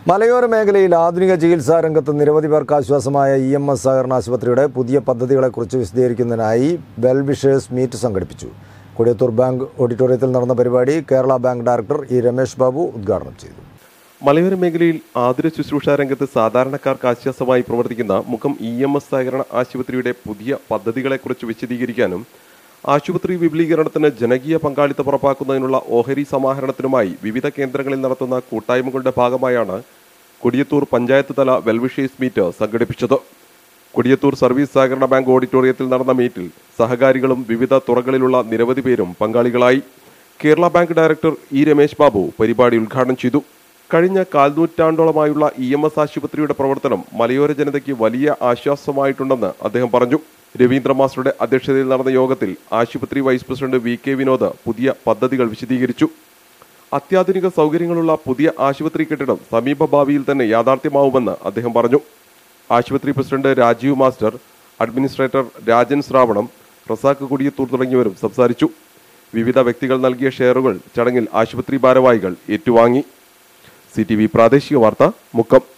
മലയോര മേഖലയിൽ ആധുനിക ചികിത്സാ രംഗത്ത് നിരവധി പേർക്ക് ആശ്വാസമായ EMS സഹകരണ ആശുപത്രിയുടെ പുതിയ പദ്ധതികളെക്കുറിച്ച് വിശദീകരിക്കുന്നതിനായി വെൽ വിഷേഴ്സ് മീറ്റ് സംഘടിപ്പിച്ചു. കൊടിയത്തൂർ ബാങ്ക് ഓഡിറ്റോറിയത്തിൽ നടന്ന പരിപാടി Kerala bank director E Ramesh Babu ഉദ്ഘാടനം ചെയ്തു. മലയോര മേഖലയിൽ ആതുര ശുശ്രൂഷ രംഗത്ത് സാധാരണക്കാർക്ക് ആശ്വാസമായി പ്രവർത്തിക്കുന്ന മുഖം EMS സഹകരണ ആശുപത്രിയുടെ പുതിയ പദ്ധതികളെക്കുറിച്ച് വിശദീകരിക്കാനും ആശുപത്രി വിപുലീകരണത്തിന് ജനകീയ പങ്കാളിത്തം ഉറപ്പാക്കുന്നതിനുള്ള ഓഹരി സമാഹരണത്തിനുമായി വിവിധ കേന്ദ്രങ്ങളിൽ നടത്തുന്ന കൂട്ടായ്മകളുടെ ഭാഗമായാണ് കൊടിയത്തൂർ പഞ്ചായത്ത് തല വെൽവിഷേഴ്സ് മീറ്റ് സംഘടിപ്പിച്ചത്. കൊടിയത്തൂർ സർവീസ് സഹകരണ ബാങ്ക് ഓഡിറ്റോറിയത്തിൽ നടന്ന മീറ്റിൽ സഹകാരികളും വിവിധ തുറകളിലുള്ള നിരവധി പേരും പങ്കാളികളായി. Kerala bank director E Ramesh Babu പരിപാടി ഉദ്ഘാടനം ചെയ്തു. കഴിഞ്ഞ കാൽനൂറ്റാണ്ടോളമായുള്ള EMS ആശുപത്രിയുടെ പ്രവർത്തനം മലയോര ജനതയ്ക്ക് വലിയ ആശ്വാസമായിട്ടുണ്ടെന്ന് അദ്ദേഹം പറഞ്ഞു. രവീന്ദ്ര മാസ്റ്ററുടെ അധ്യക്ഷതയിൽ നടന്ന യോഗത്തിൽ ആശുപത്രി വൈസ് പ്രസിഡന്റ് VK വിനോദ് പുതിയ പദ്ധതികൾ വിശദീകരിച്ചു. അത്യാധുനിക സൗകര്യങ്ങളുള്ള പുതിയ ആശുപത്രി കെട്ടിടം സമീപ ഭാവിയിൽ തന്നെ യാഥാർത്ഥ്യമാവുമെന്ന് അദ്ദേഹം പറഞ്ഞു. ആശുപത്രി president Rajeev master, administrator Rajan Sravanam, Razak Kodiyathur തുടങ്ങിയവരും സംസാരിച്ചു. വിവിധ വ്യക്തികൾ നൽകിയ ഷെയറുകൾ ചടങ്ങിൽ ആശുപത്രി ഭാരവാഹികൾ ഏറ്റുവാങ്ങി. CTV പ്രാദേശിക വാർത്ത, മുക്കം.